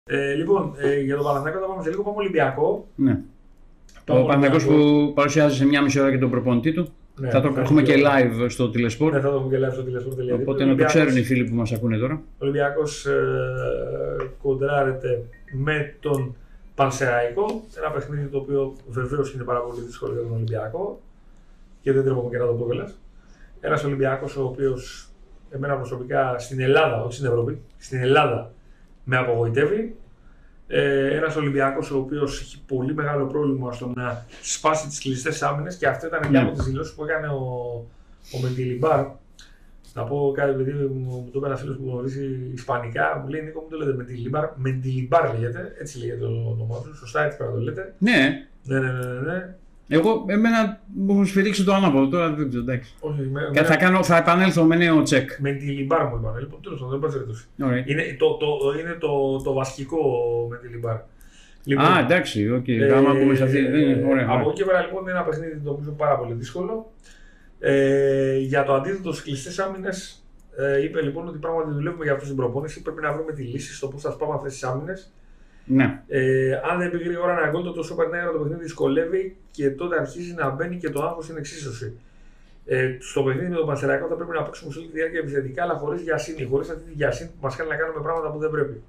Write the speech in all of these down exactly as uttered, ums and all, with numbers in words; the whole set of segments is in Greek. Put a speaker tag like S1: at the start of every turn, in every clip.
S1: Ε, λοιπόν, ε, για τον Παναθηναϊκό θα πάμε σε λίγο. Πάμε Ολυμπιακό.
S2: Ναι. Ο Παναθηναϊκός που παρουσιάζει σε μια μισή ώρα και τον προπονητή του. Ναι, θα το έχουμε και live στο τηλεσπορ.
S1: Ναι, θα το έχουμε και live στο τηλεσπορ.
S2: Οπότε να το ξέρουν οι φίλοι που μας ακούνε τώρα.
S1: Ο Ολυμπιακός ε, κοντράρεται με τον Πανσεραϊκό. Ένα παιχνίδι το οποίο βεβαίως είναι πάρα πολύ δύσκολο για τον Ολυμπιακό. Και δεν τρέπομαι και να το πω κιόλας. Ένας Ολυμπιακός ο οποίος εμένα προσωπικά στην Ελλάδα, όχι στην Ευρώπη, στην Ελλάδα με απογοητεύει. Ε, ένας Ολυμπιακός ο οποίος έχει πολύ μεγάλο πρόβλημα στο να σπάσει τις κλειστές άμυνες και αυτό ήταν μια από τις δηλώσεις που έκανε ο, ο Μεντιλιμπάρ. Να πω κάτι, επειδή μου, μου το είπε ένα φίλος που γνωρίζει Ισπανικά, μου λέει Νίκο, μου το λέτε Μεντιλιμπάρ. Μεντιλιμπάρ λέγεται, έτσι λέγεται το όνομά του, σωστά έτσι πρέπει να το λέτε.
S2: Ναι.
S1: Ναι, ναι, ναι, ναι.
S2: Εγώ, εμένα μου έχουν σφυρίξει το ανάποδο, τώρα δεν ξέρω, εντάξει.
S1: Όχι, με,
S2: και θα, κάνω, θα επανέλθω με νέο τσεκ.
S1: Με τη Λιμπάρ μου είπαν, λοιπόν, τέλος πάντων, δεν πας περίπτωση. Είναι, το, το, είναι το, το βασικό με τη Λιμπάρ.
S2: Λοιπόν, α, εντάξει, οκ, okay. ε, άμα πούμε σε αυτή, ε, ωραία.
S1: Από εκεί και πέρα λοιπόν είναι ένα παιχνίδι το οποίο είναι πάρα πολύ δύσκολο. Ε, για το αντίθετο στις κλειστές άμυνες, ε, είπε λοιπόν ότι πράγματι δουλεύουμε για αυτό την προπόνηση, πρέπει να βρούμε τη λύση στο πώς θα σπάμε αυτές τις άμυνες.
S2: Ναι.
S1: Ε, αν δεν πει γρήγορα ένα γκολ, το super νέο το παιχνίδι δυσκολεύει και τότε αρχίζει να μπαίνει και το άγχος στην εξίσωση. Ε, στο παιχνίδι με τον Πανσεραϊκό θα πρέπει να παίξουμε σε όλη τη διάρκεια επιθετικά, αλλά χωρίς γιασίνη, χωρίς αυτή τη γιασίνη που μας κάνει να κάνουμε πράγματα που δεν πρέπει.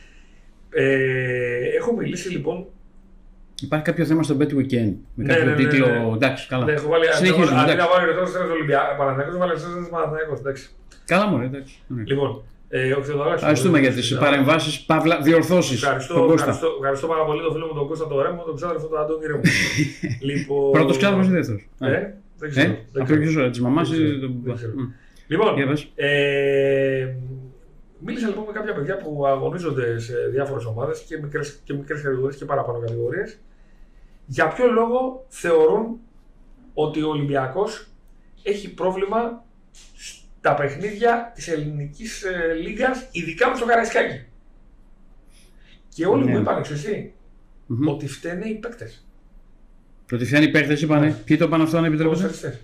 S1: Ε, έχω μιλήσει λοιπόν.
S2: Υπάρχει κάποιο θέμα στο Bet Weekend με
S1: ναι,
S2: κάποιο
S1: ναι, ναι,
S2: τίτλο.
S1: Ναι, ναι.
S2: Εντάξει, καλά.
S1: Ναι, έχω βάλει.
S2: Συνεχίζουμε.
S1: Αντί να βάλει ρετό στο Παναθηναϊκός, βάλει ρετό στο Παναθηναϊκός. Εντάξει.
S2: Καλά, μωρέ, εντάξει.
S1: Λοιπόν. Ε,
S2: Ευχαριστούμε για τις παρεμβάσεις, παύλα, διορθώσεις.
S1: Ευχαριστώ, ευχαριστώ, ευχαριστώ πάρα πολύ τον φίλο μου τον Κώστα το Ρέμο, τον ξάδερφο του Αντώνη Ρέμο.
S2: Λοιπόν... Πρώτος ξάδερφος ή δεύτερος?
S1: Ε, δεν ξέρω.
S2: Ε, από ποιο ώρα, της μαμάς ή
S1: τον... Λοιπόν, ε, μίλησα λοιπόν με κάποια παιδιά που αγωνίζονται σε διάφορες ομάδες και μικρές, και μικρές κατηγορίες και παραπάνω κατηγορίες. Για ποιο λόγο θεωρούν ότι ο Ολυμπιακός έχει πρόβλημα τα παιχνίδια της ελληνικής ε, λίγας, ειδικά με στο Καραϊσκάκι. Και όλοι ναι. μου είπαν, εσύ, mm-hmm. ότι φταίνε οι παίκτες.
S2: Ότι φταίνε οι παίκτες, είπανε. Yeah. Ποιοι το είπαν αυτό, αν επιτρέπετε?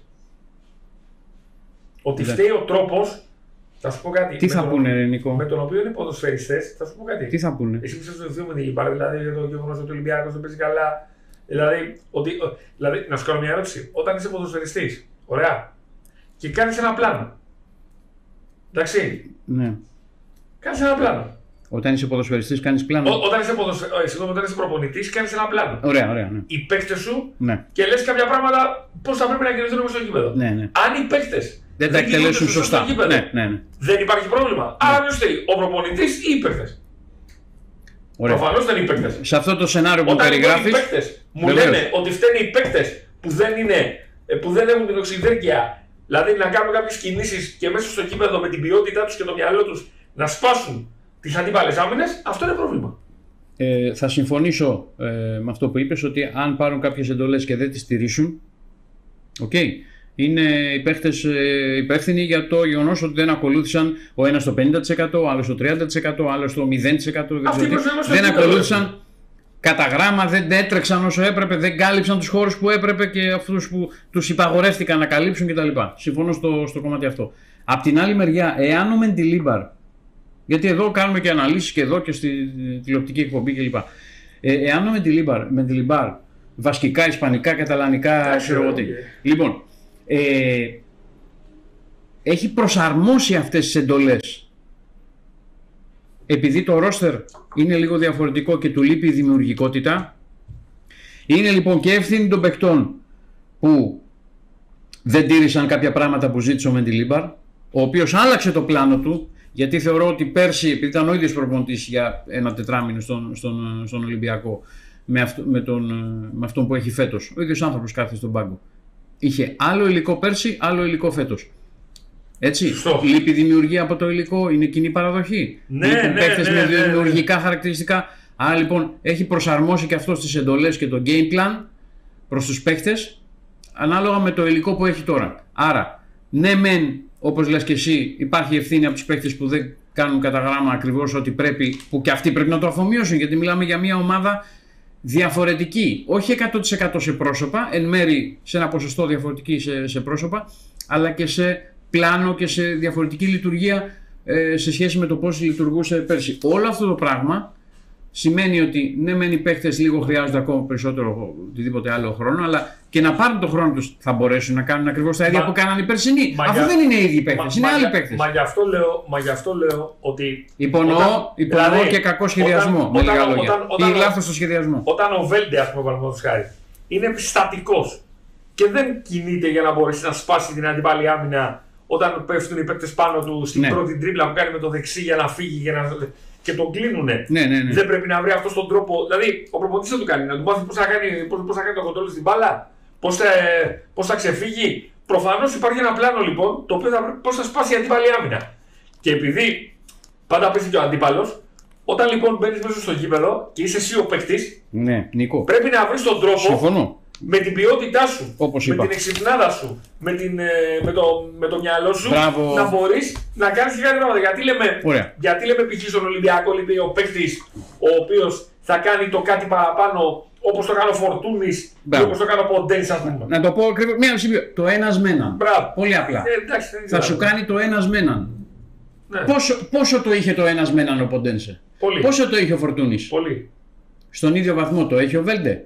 S1: Ότι φταίει ο τρόπος, θα σου πω κάτι.
S2: Τι θα τον, πούνε, Νικό?
S1: Με τον οποίο είναι ποδοσφαιριστές, θα σου πω κάτι.
S2: Τι θα πούνε?
S1: Εσύ που είσαι στο με την Λιμπάρ, δηλαδή για το γεγονός ότι ο Ολυμπιακός δεν παίζει καλά. Δηλαδή, ότι, δηλαδή, να σου κάνω μια ερώτηση. Όταν είσαι ποδοσφαιριστής, ωραία, και κάνεις ένα πλάνο. Εντάξει.
S2: Ναι.
S1: Κάνεις ένα πλάνο.
S2: Όταν είσαι ποδοσφαιριστής, κάνεις πλάνο.
S1: Ό, όταν, είσαι ποδοσφαι... Συγγνώμη, όταν είσαι προπονητής, κάνεις ένα πλάνο.
S2: Ωραία, ωραία. Ναι.
S1: Οι παίκτες σου
S2: ναι.
S1: και λες κάποια πράγματα πώς θα πρέπει να κινηθούν μέσα στο γήπεδο.
S2: Ναι, ναι.
S1: Αν οι παίκτες
S2: δεν τα εκτελέσουν σωστά.
S1: Γήπεδο,
S2: ναι, ναι, ναι.
S1: δεν υπάρχει πρόβλημα. Ναι. Άρα ποιος φταίει, ο προπονητής ή οι παίκτες? Προφανώς δεν είναι οι παίκτες.
S2: Σε αυτό το σενάριο που περιγράφεις.
S1: Οι παίκτες μου βεβαίως. Λένε ότι φταίνε οι παίκτες που δεν, είναι, που δεν έχουν την οξυδέρκεια. Δηλαδή να κάνουν κάποιες κινήσεις και μέσα στο κήπεδο με την ποιότητά τους και το μυαλό τους να σπάσουν τις αντίπαλες άμυνες, αυτό είναι πρόβλημα.
S2: Ε, θα συμφωνήσω ε, με αυτό που είπες, ότι αν πάρουν κάποιες εντολές και δεν τις στηρίσουν, okay, είναι οι παίχτες ε, υπεύθυνοι για το γεγονός ότι δεν ακολούθησαν ο ένας το πενήντα τοις εκατό, ο άλλος το τριάντα τοις εκατό, ο άλλος το μηδέν τοις εκατό. Δεν, δεν ακολούθησαν κατά γράμμα, δεν έτρεξαν όσο έπρεπε, δεν κάλυψαν τους χώρους που έπρεπε και αυτούς που τους υπαγορεύτηκαν να καλύψουν κτλ. Συμφωνώ στο, στο κομμάτι αυτό. Απ' την άλλη μεριά, εάν ο Μεντιλίμπαρ, γιατί εδώ κάνουμε και αναλύσεις και εδώ και στη τηλεοπτική εκπομπή κλπ. Ε, εάν ο Μεντιλίμπαρ, βασκικά, ισπανικά, καταλανικά, ξέρω εγώ τι. Λοιπόν, ε, έχει προσαρμόσει αυτές τις εντολές. Επειδή το ρόστερ είναι λίγο διαφορετικό και του λείπει η δημιουργικότητα, είναι λοιπόν και ευθύνη των παικτών που δεν τήρησαν κάποια πράγματα που ζήτησε ο Μεντιλίμπαρ, ο οποίος άλλαξε το πλάνο του, γιατί θεωρώ ότι πέρσι, επειδή ήταν ο ίδιος προπονητής για ένα τετράμινο στον, στον, στον Ολυμπιακό, με, αυτό, με, τον, με αυτόν που έχει φέτος, ο ίδιος άνθρωπος κάθεται στον πάγκο. Είχε άλλο υλικό πέρσι, άλλο υλικό φέτος. Έτσι,
S1: στο.
S2: Λείπει δημιουργία από το υλικό, είναι κοινή παραδοχή.
S1: Ναι,
S2: Λείπουν
S1: ναι,
S2: παίκτες
S1: ναι,
S2: με
S1: ναι, ναι,
S2: δημιουργικά
S1: ναι.
S2: χαρακτηριστικά. Άρα λοιπόν έχει προσαρμόσει και αυτό στις εντολές και το game plan προς τους παίκτες, ανάλογα με το υλικό που έχει τώρα. Άρα, ναι μεν, όπως λες και εσύ, υπάρχει ευθύνη από τους παίκτες που δεν κάνουν κατά γράμμα ακριβώς ό,τι πρέπει, που και αυτοί πρέπει να το αφομοιώσουν, γιατί μιλάμε για μια ομάδα διαφορετική. Όχι εκατό τοις εκατό σε πρόσωπα, εν μέρη σε ένα ποσοστό διαφορετική σε, σε πρόσωπα, αλλά και σε πλάνο και σε διαφορετική λειτουργία ε, σε σχέση με το πώς λειτουργούσε πέρσι. Όλο αυτό το πράγμα σημαίνει ότι ναι, μεν οι παίκτες λίγο χρειάζονται ακόμα περισσότερο οτιδήποτε άλλο χρόνο, αλλά και να πάρουν τον χρόνο τους θα μπορέσουν να κάνουν ακριβώς τα ίδια μα, που κάνανε οι περσινοί. Αφού για, δεν είναι οι ίδιοι παίκτες, είναι μα, άλλοι παίκτες.
S1: Μα γι' αυτό λέω, μα γι αυτό λέω ότι.
S2: Υπονοώ, όταν, υπονοώ δηλαδή, και κακό σχεδιασμό. Όταν, με λίγα όταν, λόγια. Όταν, όταν, ή λάθος στο σχεδιασμό. Όταν
S1: ο Βέλντε, ας πούμε, παραδείγματος χάρη, είναι στατικός και δεν κινείται για να μπορέσει να σπάσει την αντίπαλη άμυνα όταν πέφτουν οι παίκτες πάνω του στην ναι. πρώτη τρίπλα που κάνει με το δεξί για να φύγει για να... και τον κλείνουνε.
S2: Ναι, ναι, ναι.
S1: Δεν πρέπει να βρει αυτόν τον τρόπο. Δηλαδή, ο προπονητής θα του κάνει, να του μάθει πώς θα κάνει, πώς, πώς θα κάνει το κοντρόλ στην μπάλα, πώς θα, πώς θα ξεφύγει. Προφανώς υπάρχει ένα πλάνο λοιπόν το οποίο θα βρει πώς θα σπάσει η αντίπαλη άμυνα. Και επειδή πάντα πέφτει και ο αντίπαλος, όταν λοιπόν μπαίνεις μέσα στο γήπεδο και είσαι εσύ ο παίκτης,
S2: ναι, Νίκο,
S1: πρέπει να βρεις τον τρόπο.
S2: Συμφωνώ.
S1: Με την ποιότητά σου,
S2: όπως
S1: με
S2: είπα.
S1: την εξυπνάδα σου, με, την, με, το, με το μυαλό σου,
S2: Μπράβο.
S1: Να μπορείς να κάνεις και κάτι πράγματα. Γιατί λέμε, γιατί λέμε π.χ. στον Ολυμπιακό λέει, ο παίκτης ο οποίος θα κάνει το κάτι παραπάνω όπως το κάνει ο Φορτούνης ή όπως το κάνει ο Ποντένς, ας πούμε.
S2: Να το πω ακριβώς, μία μισή Το ένας με έναν.
S1: Μπράβο.
S2: Πολύ απλά.
S1: Ε, εντάξει,
S2: θα σου κάνει το ένας με έναν. Ναι. Πόσο, πόσο το είχε το ένας με έναν ο Ποντένσε.
S1: Πολύ.
S2: Πόσο το είχε ο Φορτούνης.
S1: Πολύ.
S2: Στον ίδιο βαθμό το έχει ο Βέλντε.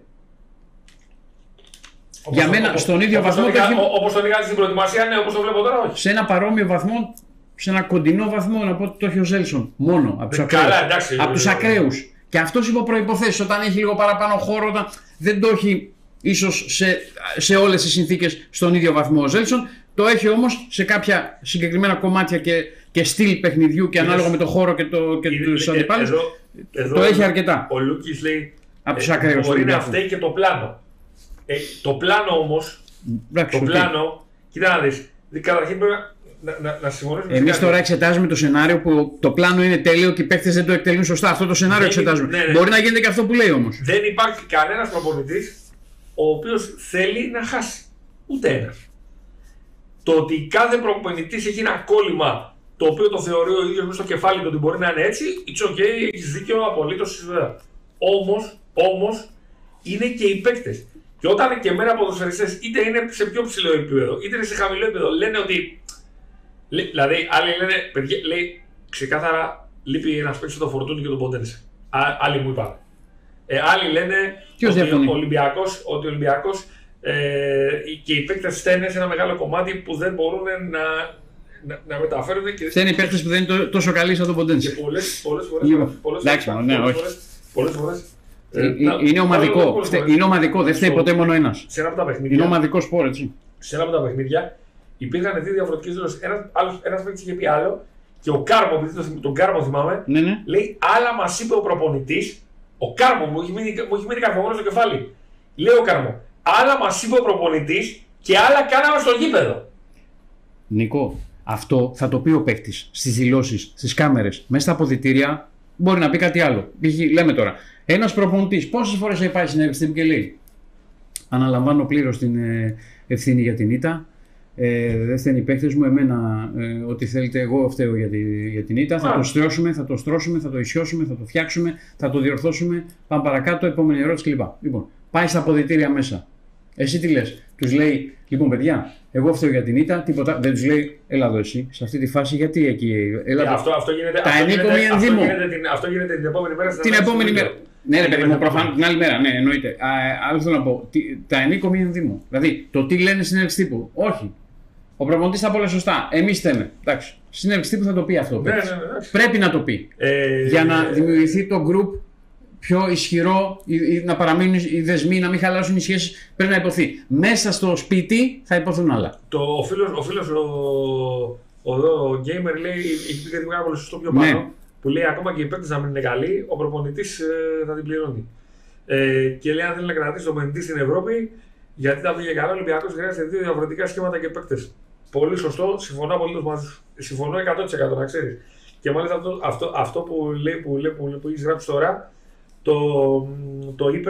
S1: Όπως
S2: Για μένα,
S1: όπως,
S2: στον ίδιο
S1: όπως
S2: βαθμό.
S1: Τον έχει... Όπως τον είχα στην προετοιμασία, ναι, όπως το βλέπω τώρα, όχι.
S2: Σε ένα παρόμοιο βαθμό, σε ένα κοντινό βαθμό, να πω ότι το έχει ο Ζέλσον. Μόνο από τους ακραίους. Από τους ακραίους. Και αυτός υπό προϋποθέσεις, όταν έχει λίγο παραπάνω χώρο, όταν δεν το έχει ίσως σε, σε όλες τις συνθήκες στον ίδιο βαθμό ο Ζέλσον. Το έχει όμως σε κάποια συγκεκριμένα κομμάτια και, και στυλ παιχνιδιού και ανάλογα με το χώρο και, το, και τους αντιπάλους. Το έχει αρκετά.
S1: Ο Λούκης λέει
S2: από τους ακραίους.
S1: Μπορεί να φταίει και το πλάνο. Ε, το πλάνο όμως,
S2: Μπράξε,
S1: το okay. πλάνο, κοίτα να δεις, καταρχήν πρέπει να, να, να συμφωνήσουμε.
S2: Εμείς τώρα εξετάζουμε το σενάριο που το πλάνο είναι τέλειο και οι παίκτες δεν το εκτελούν σωστά. Αυτό το σενάριο δεν εξετάζουμε. Ναι, ναι. Μπορεί να γίνεται και αυτό που λέει όμως.
S1: Δεν υπάρχει κανένας προπονητής ο οποίος θέλει να χάσει. Ούτε ένας. Το ότι κάθε προπονητής έχει ένα κόλλημα το οποίο το θεωρεί ο ίδιος μέσα στο κεφάλι του ότι μπορεί να είναι έτσι, it's okay, έχεις δίκιο, απολύτως. Όμως, όμως, είναι και οι παίκτες. Και όταν και μέρα ποδοσφαιριστές, είτε είναι σε πιο ψηλό επίπεδο, είτε είναι σε χαμηλό επίπεδο, λένε ότι. Δηλαδή, άλλοι λένε, παιδιά, λέει ξεκάθαρα, λείπει ένας παίκτης το Φορτούνι και τον Ποντένσε. Άλλοι μου είπαν. Ε, άλλοι λένε ότι ο Ολυμπιακός, ότι ο Ολυμπιακός ε, και οι παίκτες φταίνε σε ένα μεγάλο κομμάτι που δεν μπορούν να, να, να μεταφέρονται.
S2: Φταίνε οι παίκτες που δεν είναι τόσο καλοί σαν τον Ποντένσε.
S1: Και πολλές φορές.
S2: Ε, είναι ομαδικό. Είναι ομαδικό, δεν φταίει ποτέ μόνο ένας.
S1: Σε ένα από τα παιχνίδια.
S2: Είναι ομαδικό σπορ, έτσι.
S1: Σε ένα από τα παιχνίδια υπήρχαν δύο διαφορετικές δηλώσεις. Ένας παίκτης είχε πει άλλο και ο Κάρμο, επειδή τον Κάρμο θυμάμαι,
S2: ναι, ναι.
S1: λέει άλλα μας είπε ο προπονητής. Ο Κάρμο μου έχει μείνει, μείνει καρφωμένο στο κεφάλι. Λέει ο Κάρμο, άλλα μας είπε ο προπονητής και άλλα κάναμε στο γήπεδο.
S2: Νικό, αυτό θα το πει ο παίκτης στις δηλώσεις, στις κάμερες, μέσα στα αποδυτήρια. Μπορεί να πει κάτι άλλο. Λέμε τώρα. Ένας προπονητής, πόσες φορές έχει πάει στην συνέντευξη και λέει: αναλαμβάνω πλήρως την ε, ευθύνη για την ήττα. Ε, δεν φταίνουν οι παίκτες μου. Εμένα, ε, ό,τι θέλετε, εγώ φταίω για, τη, για την ήττα. Θα το στρώσουμε, θα το στρώσουμε, θα το ισιώσουμε, θα το φτιάξουμε, θα το διορθώσουμε. Πάμε παρακάτω, επόμενη ερώτηση κλπ. Λοιπόν, πάει στα αποδυτήρια μέσα. Εσύ τι λες, τους λέει: λοιπόν, παιδιά, εγώ φταίω για την ήττα, τίποτα. Δεν τους λέει: έλα εδώ εσύ, σε αυτή τη φάση, γιατί εκεί. Έλα,
S1: yeah, αυτό, αυτό γίνεται,
S2: τα
S1: αυτό
S2: ενίκομη ενδύμου.
S1: Αυτό γίνεται την επόμενη μέρα.
S2: Την επόμενη μέρα. Ναι, ρε παιδί μου, προφανώς την άλλη μέρα, ναι, εννοείται. Άλλο θέλω να πω. Τι, τα ενίκομη ενδύμου. Δηλαδή, το τι λένε συνέντευξη τύπου. Όχι. Ο προπονητής θα πω όλα σωστά. Εμείς θέμε. Εντάξει. Συνέντευξη τύπου θα το πει αυτό.
S1: Ναι, ναι, ναι,
S2: πρέπει να το πει. Ε, για να δημιουργηθεί το group πιο ισχυρό, να παραμείνουν οι δεσμοί, να μην χαλάσουν οι σχέσεις, πρέπει να υποθεί. Μέσα στο σπίτι θα υποθούν άλλα.
S1: Το, ο φίλος ο, φίλος, ο, ο, ο, ο Gamer λέει, έχει πει κάτι πολύ σωστό πιο πάνω, ναι. Που λέει ακόμα και οι παίκτες να μην είναι καλοί, ο προπονητής ε, θα την πληρώνει. Ε, και λέει αν θέλει να κρατήσει τον προπονητή στην Ευρώπη, γιατί θα βγει καλά ο Ολυμπιακός χρειάζεται δύο διαφορετικά σχήματα και παίκτες. Πολύ σωστό, συμφωνώ απολύτως μαζί σου. Συμφωνώ εκατό τοις εκατό να ξέρεις. Και μάλιστα αυτό, αυτό, αυτό που, λέει, που, λέει, που, που έχεις γράψει τώρα, το, το είπε,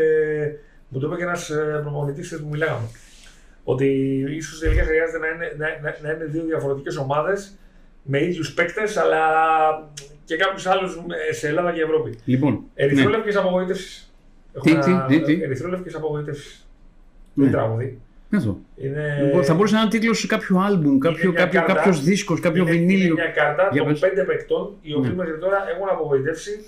S1: μου το είπε και ένας προπονητής που μιλάγαμε. Ότι ίσως τελικά χρειάζεται να είναι, να, να, να είναι δύο διαφορετικές ομάδες με ίδιους παίκτες, αλλά και κάποιους άλλους σε Ελλάδα και Ευρώπη.
S2: Λοιπόν,
S1: ερυθρόλευκες ναι. απογοήτευσεις.
S2: Τι, τι, τι, τι.
S1: Ερυθρόλευκες απογοήτευσεις. Ναι. Το τραγούδι.
S2: Είναι... Θα μπορούσε να είναι τίτλος κάποιο άλμπουμ, κάποιο, κάποιο, κάποιος δίσκος, κάποιο
S1: είναι,
S2: βινίλιο.
S1: Είναι μια κάρτα των πέντε παικτών, οι οποίοι ναι. μέχρι τώρα έχουν απογοητεύσει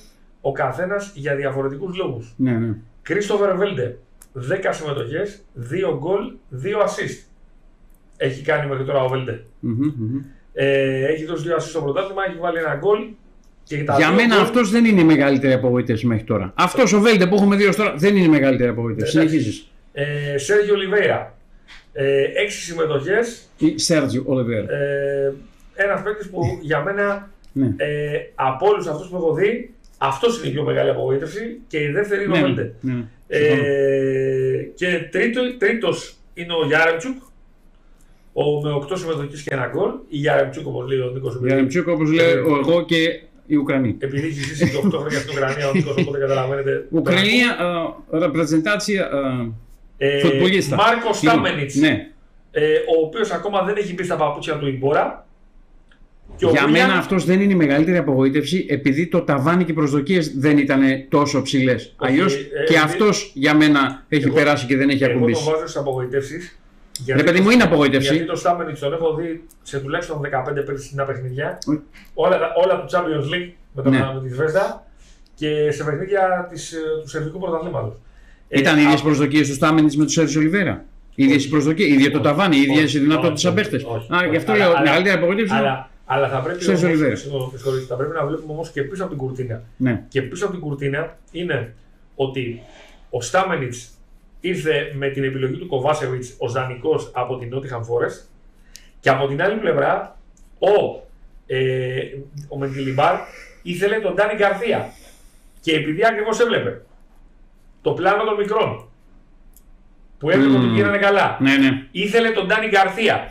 S1: ο καθένας για διαφορετικούς λόγους.
S2: Ναι, ναι.
S1: Κρίστοφερ Βέλντε, δέκα συμμετοχές, δύο γκολ, δύο assist. Έχει κάνει μέχρι τώρα ο Βέλντε.
S2: Mm-hmm, mm-hmm.
S1: Ε, έχει δώσει δύο assist στο πρωτάθλημα, έχει βάλει ένα γκολ.
S2: Για μένα goal... αυτός δεν είναι η μεγαλύτερη απογοήτευση μέχρι τώρα. Αυτός ο Βέλντε που έχουμε δει ως τώρα δεν είναι η μεγαλύτερη απογοήτευση. Συνεχίζεις.
S1: Ε, Σέργιο Ολιβέιρα, ε, έξι συμμετοχές.
S2: Ή Σέργιο Ολιβέιρα.
S1: Ε, ένας παίκτης που για μένα
S2: ναι.
S1: ε, από όλους αυτούς που έχω δει, αυτός είναι η πιο μεγάλη απογοήτευση και η δεύτερη είναι ο Βέλντε.
S2: Ναι, ναι.
S1: Ε, και τρίτο, τρίτος είναι ο Γιάρεμτσουκ, ο, με οκτώ συμμετοχές και ένα γκολ. Η Γιάρεμτσουκ, όπως λέει ο Νίκος.
S2: Γιάρεμτσουκ, όπως λέω εγώ και οι Ουκρανοί.
S1: Επειδή έχει ζήσει και οκτώ χρόνια στην Ουκρανία, ο Νίκος, οπότε καταλαβαίνετε.
S2: Ουκρανία, ρεπρεζεντάτσια φουτμπολίστα.
S1: Μάρκο Στάμενιτς,
S2: ναι.
S1: ε, ο οποίος ακόμα δεν έχει μπει στα παπούτσια του Ιμπόρα.
S2: Για William... μένα αυτός δεν είναι η μεγαλύτερη απογοήτευση, επειδή το ταβάνι και οι προσδοκίες δεν ήταν τόσο ψηλές. Αλλιώς ε, και ε, αυτός ε, για μένα έχει εγώ, περάσει και δεν έχει
S1: εγώ
S2: ακουμπήσει.
S1: Εγώ τον βάζω στις απογοητεύσεις.
S2: Ρε παιδί μου, είναι απογοήτευση.
S1: Γιατί το Στάμενιτς τον έχω δει σε τουλάχιστον δεκαπέντε περσινά παιχνίδια. Mm. Όλα, όλα του Champions League με, τον, ναι. με τη Σβέστα και σε παιχνίδια της, του Σερβικού Πρωταθλήματος.
S2: Ήταν οι ίδιες α... προσδοκίες του Στάμενιτς με του Σέρζιο Ολιβέρα. Οι ίδιες προσδοκίες, ίδιο το ταβάνι, οι ίδιες δυνατότητες σαν παίχτες. Γι' αυτό λέω μεγαλύτερη απογοήτευση.
S1: Αλλά θα πρέπει, όμως, θα πρέπει να βλέπουμε όμως και πίσω από την κουρτίνα.
S2: Ναι.
S1: Και πίσω από την κουρτίνα είναι ότι ο Στάμενιτς ήρθε με την επιλογή του Κοβάσεβιτς ως δανεικός από την Nottingham Forest και από την άλλη πλευρά ο, ε, ο Μεντιλιμπάρ ήθελε τον Ντάνι Γκαρθία και επειδή ακριβώς έβλεπε το πλάνο των μικρών που έβλεπε mm. ότι γίνανε καλά,
S2: ναι, ναι.
S1: ήθελε τον Ντάνι Γκαρθία.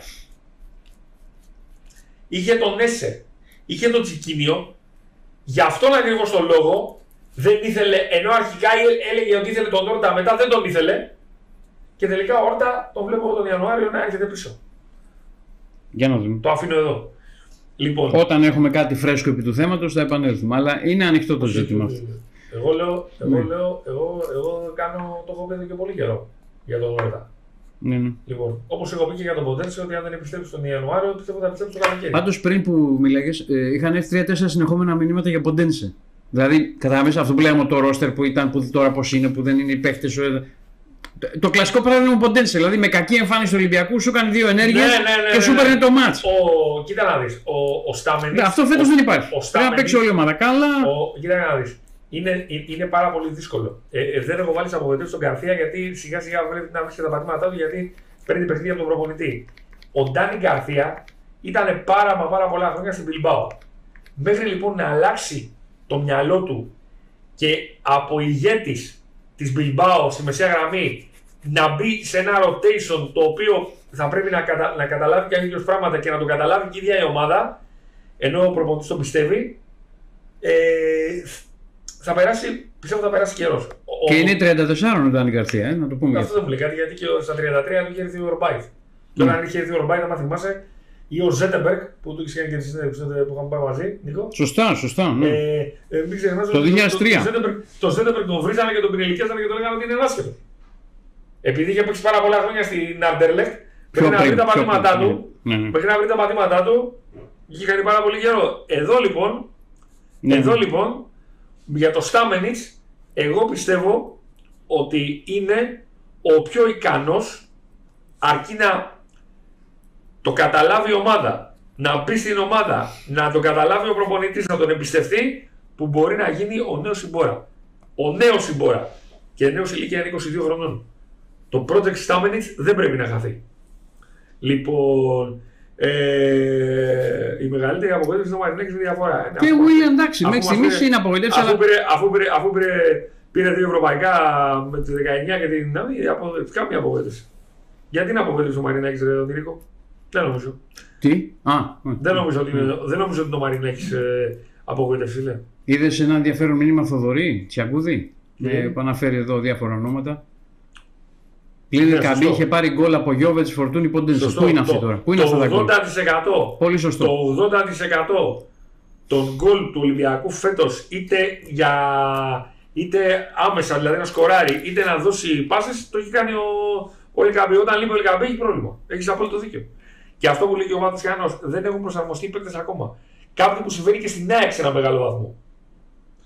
S1: Είχε τον Έσε, είχε τον Τσικίνιο, γι' αυτόν ακριβώς τον λόγο δεν ήθελε, ενώ αρχικά έλεγε ότι ήθελε τον Όρτα, μετά δεν τον ήθελε και τελικά ο Όρτα τον βλέπω τον Ιανουάριο να έρχεται πίσω.
S2: Για να δούμε.
S1: Το αφήνω εδώ. Λοιπόν,
S2: όταν έχουμε κάτι φρέσκο επί του θέματος θα επανέλθουμε, αλλά είναι ανοιχτό το ζήτημα αυτό.
S1: Εγώ λέω, εγώ ναι. λέω, εγώ, εγώ κάνω, το έχω πει εδώ και πολύ καιρό για τον Όρτα.
S2: Ναι, ναι.
S1: Λοιπόν, όπως έχω πει και για τον Ποντένσε, ότι αν δεν επιστρέψει τον Ιανουάριο, πιστεύω θα επιστρέψει το καλοκαίρι.
S2: Πάντως πριν που μιλάγες, ε, είχαν έρθει τρία τέσσερα συνεχόμενα μηνύματα για Ποντένσε. Δηλαδή, κατάλαβες αυτό που λέμε το ρόστερ που ήταν, που τώρα πώς είναι, που δεν είναι οι παίχτες. Το, το κλασικό παράδειγμα Ποντένσε. Δηλαδή, με κακή εμφάνιση του Ολυμπιακού σου έκανε δύο ενέργειες
S1: ναι, ναι, ναι,
S2: και σου παίρνει το μάτς.
S1: Ο, κοίτα να δεις. Ο, ο Στάμενιτς.
S2: Αυτό φέτος δεν υπάρχει. Πρέπει να παίξει όλη η ομάδα. Καλά.
S1: Ο, κοίτα να δεις. Είναι, είναι πάρα πολύ δύσκολο. Ε, ε, δεν έχω βάλει απογοητεύσει στον Γκαρθία γιατί σιγά σιγά βλέπει να βρίσκει τα πατήματά του γιατί παίρνει παιχνίδια από τον προπονητή. Ο Ντάνι Γκαρθία ήταν πάρα μα πάρα πολλά χρόνια στην Μπιλμπάο. Μέχρι λοιπόν να αλλάξει το μυαλό του και από ηγέτης της Μπιλμπάο στη μεσαία γραμμή να μπει σε ένα rotation το οποίο θα πρέπει να, κατα... να καταλάβει και ίδιος πράγματα και να το καταλάβει και η ίδια η ομάδα, ενώ ο προπονητής το πιστεύει, ε, θα περάσει, πιστεύω θα περάσει καιρός.
S2: Και ο... είναι τριάντα τέσσερα ο Ντάνι Γκαρθία, ε, να το πούμε.
S1: Αυτό δεν μου λέει κάτι, γιατί και στα τριάντα τρία του είχε έρθει ο Ορμπάιτ. Και όταν είχε έρθει ο Ορμπάιτ, αν θυμάσαι, ή ο Ζέτεμπεργκ που του είχε κάνει και τη συνέντευξη που είχαμε πάει μαζί, Νίκο.
S2: Σωστά, σωστά. Ναι.
S1: Ε, ε, μην ξεχνάς
S2: το δύο χιλιάδες τρία.
S1: Το Ζέτεμπεργκ τον βρίζανε και τον πινελικιάζανε και τον λέγανε ότι είναι άσχετο. Επειδή είχε παίξει πάρα πολλά χρόνια στην Αρντερλεχτ, μέχρι να βρει τα πατήματά του, μέχρι να βρει τα πατήματά του, είχε κάνει πάρα πολύ καιρό. Εδώ λοιπόν, εδώ λοιπόν, για το Στάμενιτς, εγώ πιστεύω ότι είναι ο πιο ικανός, αρκεί να το καταλάβει η ομάδα, να μπει στην ομάδα, να το καταλάβει ο προπονητής, να τον εμπιστευτεί, που μπορεί να γίνει ο νέος Συμπόρα. Ο νέος Συμπόρα. Και νέος ηλικία είναι είκοσι δύο χρονών. Το project Στάμενιτς δεν πρέπει να χαθεί. Λοιπόν, ε, η μεγαλύτερη απογοήτευση είναι ο Μαρινέκης με διαφορά.
S2: Και ο William, εντάξει, μέχρι στιγμής είναι απογοήτευση.
S1: Αφού, αλλά... πήρε, αφού, πήρε, αφού πήρε, πήρε δύο ευρωπαϊκά με τη δεκαεννιά και την Νάμι, καμία απογοήτευση. Γιατί είναι απογοήτευση ο Μαρινέκης, ρε τον Τυρίκο? Δεν νομίζω.
S2: Τι? Α,
S1: δεν, νομίζω ότι είναι, δεν νομίζω ότι το Μαρινέκης ε, απογοήτευση, λέει.
S2: Είδες ένα ενδιαφέρον μήνυμα Θοδωρή, Τσιακούδη, ε, που αναφέρει εδώ διάφορα ονόματα. Πλην Καμπή είχε πάρει γκολ από Γιόβετς, Φορτούνη, Ποντένσε. Πού είναι αυτή τώρα? Πού είναι
S1: το
S2: αυτά τα
S1: ογδόντα τοις εκατό,
S2: πολύ σωστό.
S1: Το ογδόντα τοις εκατό των γκολ του Ολυμπιακού φέτος, είτε, για, είτε άμεσα δηλαδή να σκοράρει, είτε να δώσει πάσες, το έχει κάνει ο, ο Ελκαμπή. Όταν λείπει ο Ελκαμπή έχει πρόβλημα. Έχεις απόλυτο δίκιο. Και αυτό που λέει και ο Μάτος Γιάννος, δεν έχουν προσαρμοστεί οι παίκτες ακόμα. Κάτι που συμβαίνει και στην ΑΕΚ σε ένα μεγάλο βαθμό.